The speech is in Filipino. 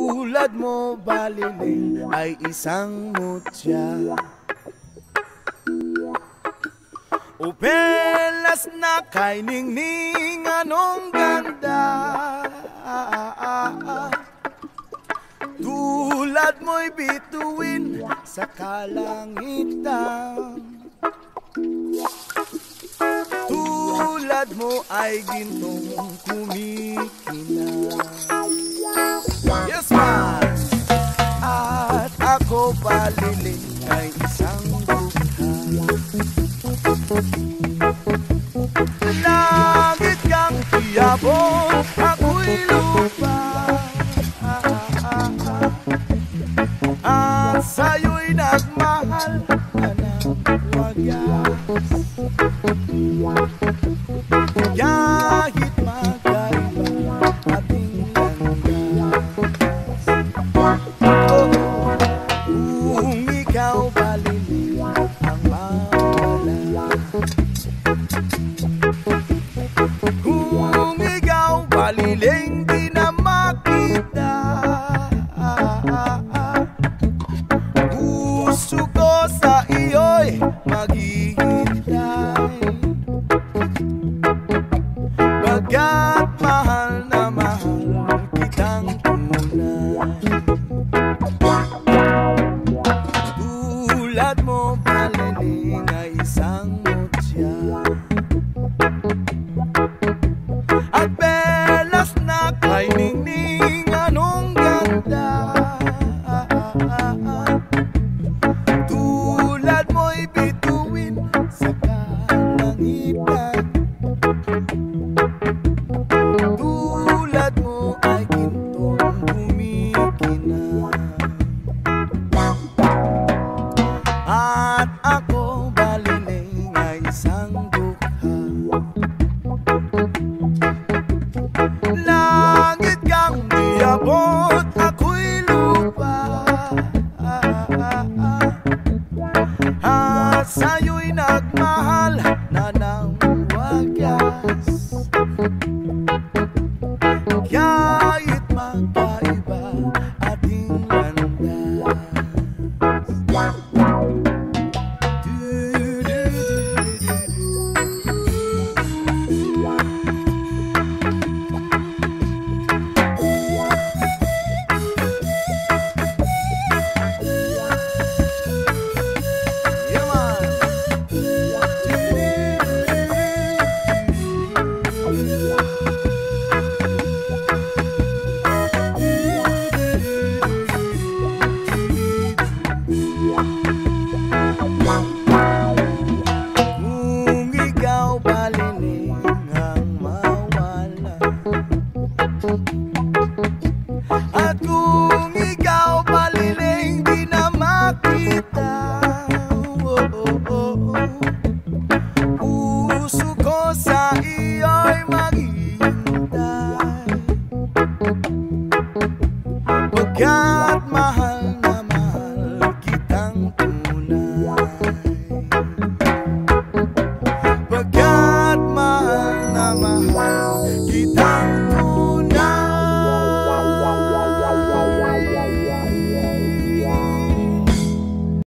Tulad mo baliling ay isang mutya, upelas na kay ningning anong ganda. Tulad mo'y bituin sa kalangitan, tulad mo ay gintong kumikinang. Yes man! At ako baliling ay isang dukha, langit kang tiyabon, ako'y lupa. At sa'yo'y nagmahal ka ng wagas, kahit magkaiba ating landas. Kung ikaw baliling ang mawala, kung ikaw baliling di na makita, puso ko sa iyo'y maghihintay, bagkat mahal na mahal kitang tunay. Tulad mo baliling ay isang mutya, at belas na kay ningning anong ganda. Tulad mo'y bituin sa kalangitan, tulad mo ay gintong kumikinang. At ako baliling ay isang dukha, langit kang diabot, ako'y lupa. At sa'yo'y nagmahal na ng wagas, kahit magkaiba ating landas. Kung ikaw baliling ang mawala, at kung ikaw baliling di na makita, puso ko sa iyo